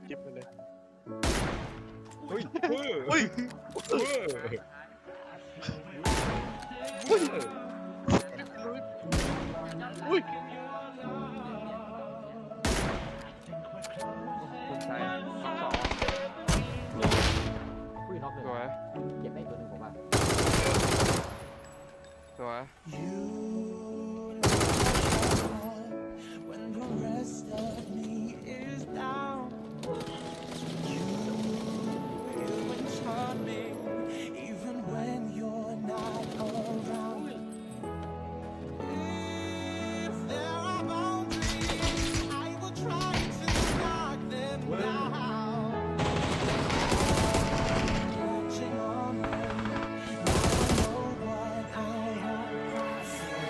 จิ๊บไปเลยเฮ้ยเฮ้ยอุ้ยคุณชายน้องสองอุ้ยน็อกเลยสวยเก็บได้ตัวหนึ่งผมอ่ะสวย When the rest of me is down, you will charm me even when you're not around. If there are boundaries, I will try to knock them down. Touching on them, now I know what I want.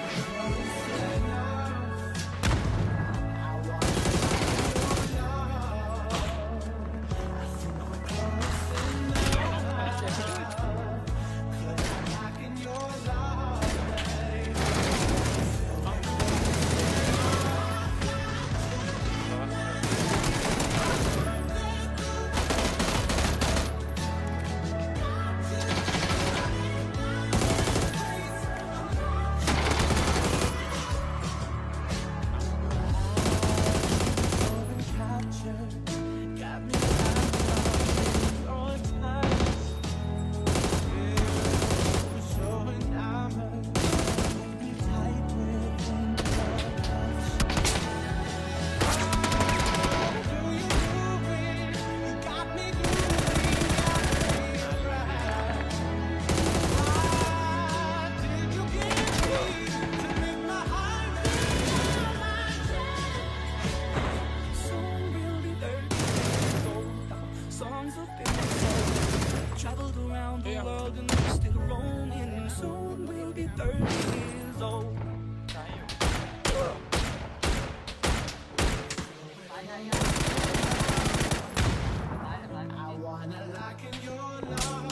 Traveled around the world and I'm still roaming. Soon we'll be 30 years old. I wanna lock in your love.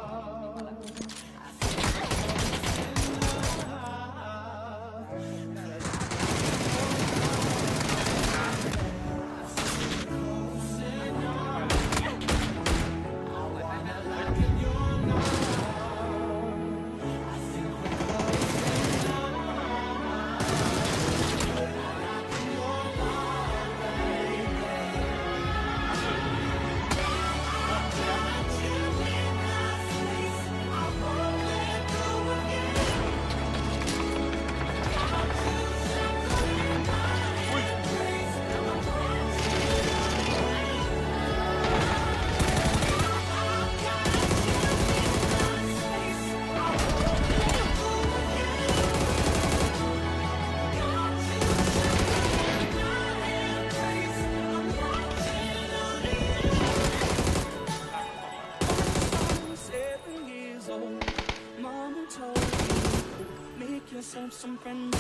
Mama told me, make yourself some friends.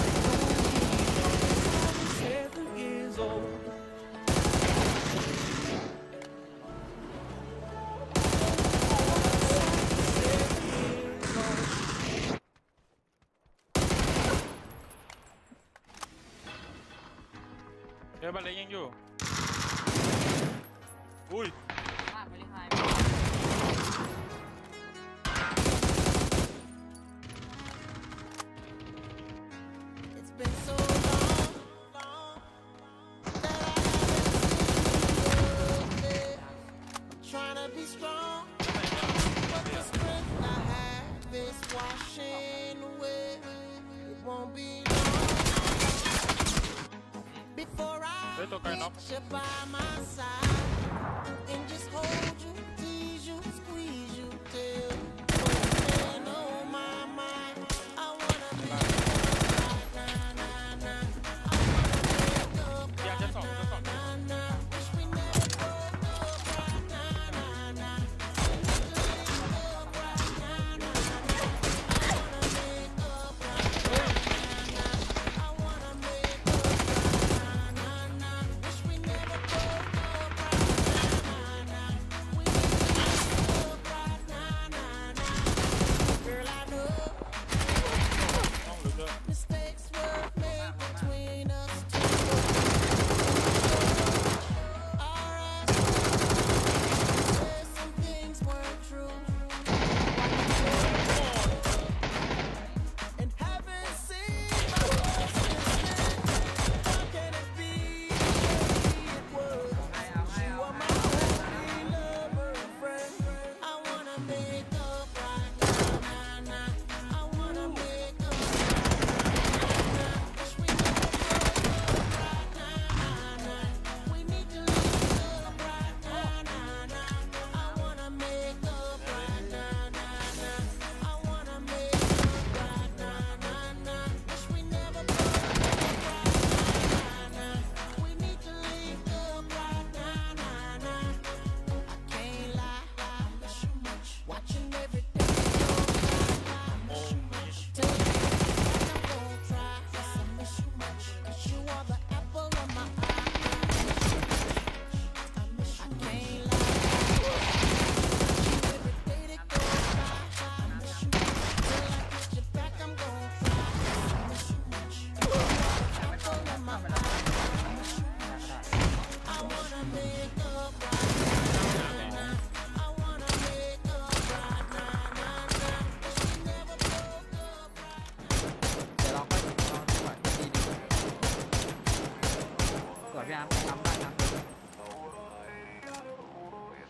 7 years old. Dia balik yang you. Ui. It's been so long, that I haven't seen you. I'm trying to be strong, but the strength I have is washing away. It won't be long before I get you by my side and just hold you, tease you, squeeze you till you're on my mind. I wanna be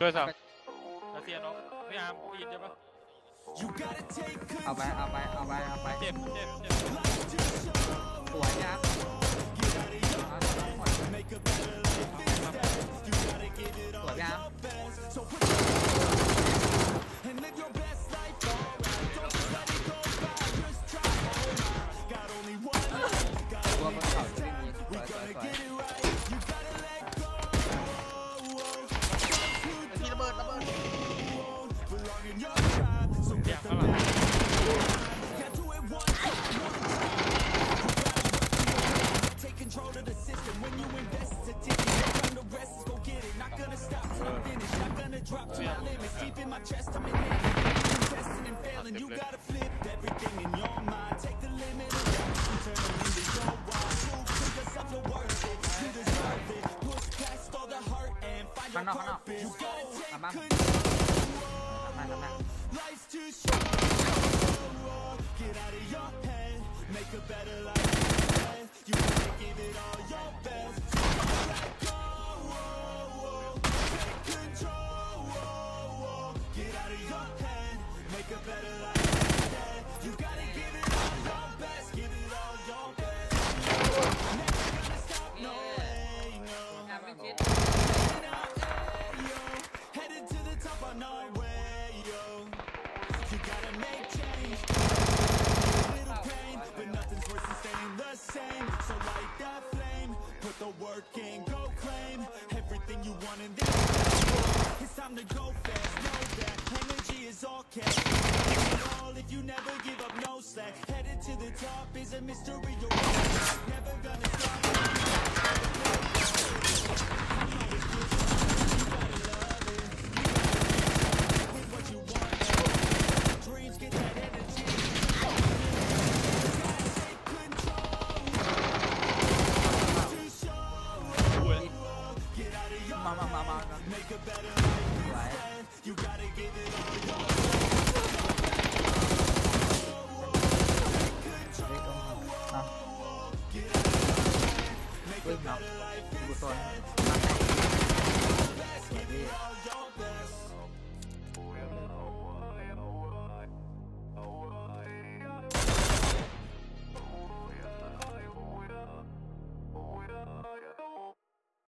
ช่วยสามรัสเซียน้องพี่อาร์มพี่ยินใช่ปะเอาไปเจ็บเจ็บสวยครับสวยครับตัวบนเขาจะไม่มีสวยที่ระเบิดอย่างข้างหลัง Control of the system when you invest it's a ticket. From the rest is go get it. Not gonna stop till I'm finished. Not gonna drop to my limits. Deep in my chest, I'm in it. Testing and failing. You gotta flip everything in your mind. Take the limit of life and turn it into your wild. Prove to yourself you're worth it. You deserve it. Push past all the hurt and find your purpose. You gotta take control. Life's too short. Get out of your head. Make a better life. You gotta give it all your best. So let go. Take control. Get out of your head. Make a better life instead. You gotta give it all your best. Give it all your best. Never gonna stop, no way, no. Headed to the top on our way, yo. You gotta make change. Little pain, but nothing's worse than staying the same. So light that flame, put the work in, go claim everything you want in this life. It's time to go fast, know that energy is all cash. All if you never give up, no slack. Headed to the top is a mystery. You're never gonna stop. You gotta love it. With what you want, dreams get that energy. Make a better life instead. You gotta give it all your Make a better life instead.